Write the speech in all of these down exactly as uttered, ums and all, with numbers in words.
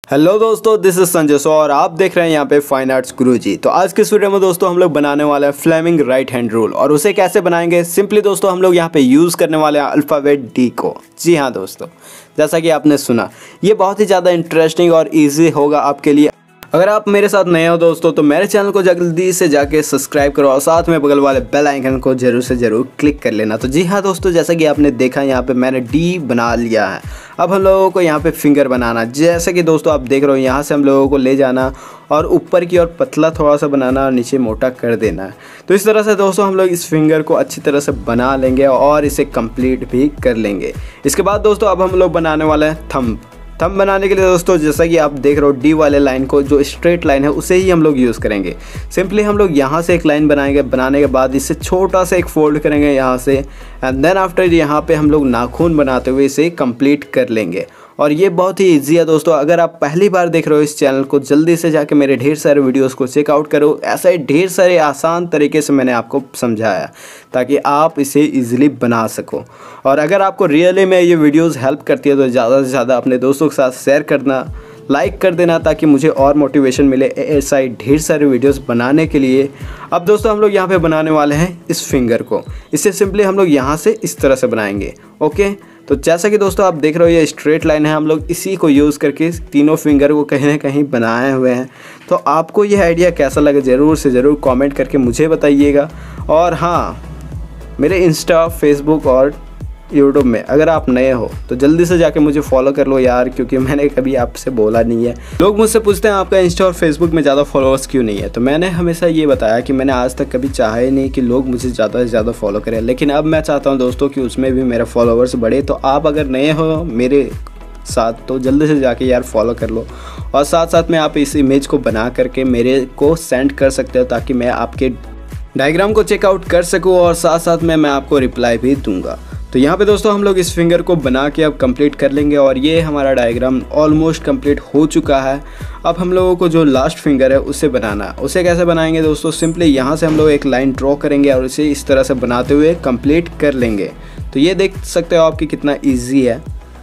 Hello दोस्तों, this is Sanjay सो और आप देख रहे हैं यहाँ पे फाइन आर्ट्स गुरुजी। तो आज के इस वीडियो में दोस्तों हम लोग बनाने वाले हैं फ्लेमिंग राइट हैंड रूल। और उसे कैसे बनाएंगे, सिंपली दोस्तों हम लोग यहाँ पे यूज़ करने वाले हैं अल्फ़ाबेट डी को। जी हाँ दोस्तों, जैसा कि आपने सुना, ये बहुत ही ज़्यादा इंटरेस्टिंग और ईजी होगा आपके लिए। अगर आप मेरे साथ नए हो दोस्तों तो मेरे चैनल को जल्दी से जाके सब्सक्राइब करो और साथ में बगल वाले बेल आइकन को जरूर से ज़रूर क्लिक कर लेना। तो जी हाँ दोस्तों, जैसा कि आपने देखा यहाँ पे मैंने डी बना लिया है। अब हम लोगों को यहाँ पे फिंगर बनाना, जैसे कि दोस्तों आप देख रहे हो, यहाँ से हम लोगों को ले जाना और ऊपर की ओर पतला थोड़ा सा बनाना और नीचे मोटा कर देना है। तो इस तरह से दोस्तों हम लोग इस फिंगर को अच्छी तरह से बना लेंगे और इसे कंप्लीट भी कर लेंगे। इसके बाद दोस्तों अब हम लोग बनाने वाले हैं थंब। थंब बनाने के लिए दोस्तों जैसा कि आप देख रहे हो, डी वाले लाइन को, जो स्ट्रेट लाइन है उसे ही हम लोग यूज़ करेंगे। सिंपली हम लोग यहाँ से एक लाइन बनाएंगे, बनाने के बाद इससे छोटा सा एक फोल्ड करेंगे यहाँ से, एंड देन आफ्टर यहाँ पे हम लोग नाखून बनाते हुए इसे कंप्लीट कर लेंगे। और ये बहुत ही ईजी है दोस्तों। अगर आप पहली बार देख रहे हो इस चैनल को, जल्दी से जाके मेरे ढेर सारे वीडियोस को चेकआउट करो। ऐसा ही ढेर सारे आसान तरीके से मैंने आपको समझाया ताकि आप इसे इजीली बना सको। और अगर आपको रियली में ये वीडियोस हेल्प करती है तो ज़्यादा से ज़्यादा अपने दोस्तों के साथ शेयर करना, लाइक कर देना, ताकि मुझे और मोटिवेशन मिले ऐसा ही ढेर सारे वीडियोस बनाने के लिए। अब दोस्तों हम लोग यहाँ पे बनाने वाले हैं इस फिंगर को। इसे सिंपली हम लोग यहाँ से इस तरह से बनाएंगे। ओके, तो जैसा कि दोस्तों आप देख रहे हो, ये स्ट्रेट लाइन है, हम लोग इसी को यूज़ करके तीनों फिंगर को कहीं ना कहीं बनाए हुए हैं। तो आपको यह आइडिया कैसा लगे ज़रूर से ज़रूर कमेंट करके मुझे बताइएगा। और हाँ, मेरे इंस्टा, फेसबुक और यूट्यूब में अगर आप नए हो तो जल्दी से जाके मुझे फॉलो कर लो यार, क्योंकि मैंने कभी आपसे बोला नहीं है। लोग मुझसे पूछते हैं आपका इंस्टा और फेसबुक में ज़्यादा फॉलोअर्स क्यों नहीं है, तो मैंने हमेशा ये बताया कि मैंने आज तक कभी चाहा ही नहीं कि लोग मुझे ज़्यादा से ज़्यादा फॉलो करें। लेकिन अब मैं चाहता हूँ दोस्तों कि उसमें भी मेरे फॉलोअर्स बढ़े। तो आप अगर नए हो मेरे साथ तो जल्दी से जाके यार फॉलो कर लो। और साथ साथ में आप इस इमेज को बना करके मेरे को सेंड कर सकते हो ताकि मैं आपके डायग्राम को चेकआउट कर सकूँ और साथ साथ में मैं आपको रिप्लाई भी दूंगा। तो यहाँ पे दोस्तों हम लोग इस फिंगर को बना के अब कंप्लीट कर लेंगे। और ये हमारा डायग्राम ऑलमोस्ट कंप्लीट हो चुका है। अब हम लोगों को जो लास्ट फिंगर है उसे बनाना है। उसे कैसे बनाएंगे दोस्तों, सिंपली यहाँ से हम लोग एक लाइन ड्रॉ करेंगे और इसे इस तरह से बनाते हुए कंप्लीट कर लेंगे। तो ये देख सकते हो आपकी कितना ईजी है।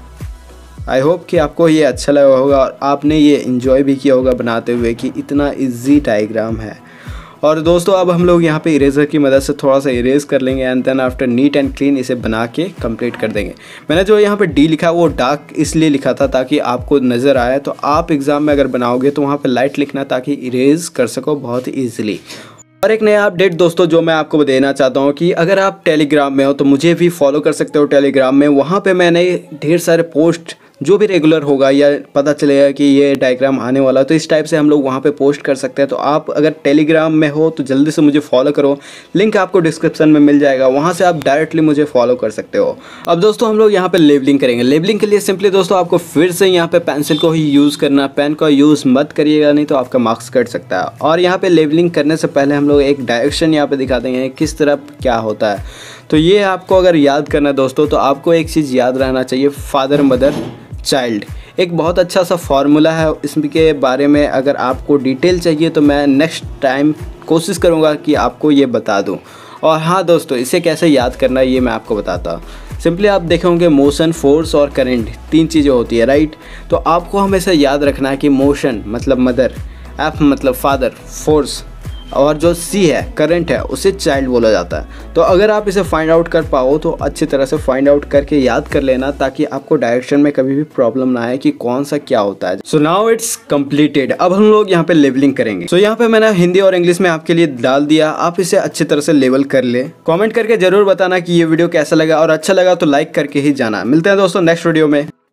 आई होप कि आपको ये अच्छा लगा होगा और आपने ये इन्जॉय भी किया होगा बनाते हुए कि इतना ईजी डायग्राम है। और दोस्तों अब हम लोग यहाँ पे इरेजर की मदद से थोड़ा सा इरेज कर लेंगे and then after neat and clean इसे बना के कंप्लीट कर देंगे। मैंने जो यहाँ पे डी लिखा है वो डार्क इसलिए लिखा था ताकि आपको नज़र आए। तो आप एग्ज़ाम में अगर बनाओगे तो वहाँ पे लाइट लिखना ताकि इरेज कर सको बहुत ईजिली। और एक नया अपडेट दोस्तों जो मैं आपको देना चाहता हूँ कि अगर आप टेलीग्राम में हो तो मुझे भी फॉलो कर सकते हो टेलीग्राम में। वहाँ पे मैंने ढेर सारे पोस्ट जो भी रेगुलर होगा या पता चलेगा कि ये डायग्राम आने वाला है तो इस टाइप से हम लोग वहाँ पे पोस्ट कर सकते हैं। तो आप अगर टेलीग्राम में हो तो जल्दी से मुझे फॉलो करो, लिंक आपको डिस्क्रिप्शन में मिल जाएगा, वहाँ से आप डायरेक्टली मुझे फॉलो कर सकते हो। अब दोस्तों हम लोग यहाँ पे लेबलिंग करेंगे। लेबलिंग के लिए सिंपली दोस्तों आपको फिर से यहाँ पे पेंसिल को ही यूज़ करना, पेन का यूज़ मत करिएगा, नहीं तो आपका मार्क्स कट सकता है। और यहाँ पे लेबलिंग करने से पहले हम लोग एक डायरेक्शन यहाँ पे दिखा देंगे किस तरफ क्या होता है। तो ये आपको अगर याद करना है दोस्तों तो आपको एक चीज़ याद रहना चाहिए, फादर मदर चाइल्ड। एक बहुत अच्छा सा फार्मूला है, इसके बारे में अगर आपको डिटेल चाहिए तो मैं नेक्स्ट टाइम कोशिश करूँगा कि आपको ये बता दूँ। और हाँ दोस्तों, इसे कैसे याद करना है ये मैं आपको बताता हूँ। सिंपली आप देखेंगे मोशन, फोर्स और करंट, तीन चीज़ें होती है, राइट। तो आपको हमेशा याद रखना है कि मोशन मतलब मदर, एफ मतलब फादर, फोर्स, और जो सी है करंट है उसे चाइल्ड बोला जाता है। तो अगर आप इसे फाइंड आउट कर पाओ तो अच्छी तरह से फाइंड आउट करके याद कर लेना ताकि आपको डायरेक्शन में कभी भी प्रॉब्लम ना आए कि कौन सा क्या होता है। So now it's completed. अब हम लोग यहाँ पे लेबलिंग करेंगे। सो so, यहाँ पे मैंने हिंदी और इंग्लिश में आपके लिए डाल दिया, आप इसे अच्छी तरह से लेबल कर ले। कॉमेंट करके जरूर बताना कि ये वीडियो कैसा लगा और अच्छा लगा तो लाइक करके ही जाना। मिलते हैं दोस्तों नेक्स्ट वीडियो में।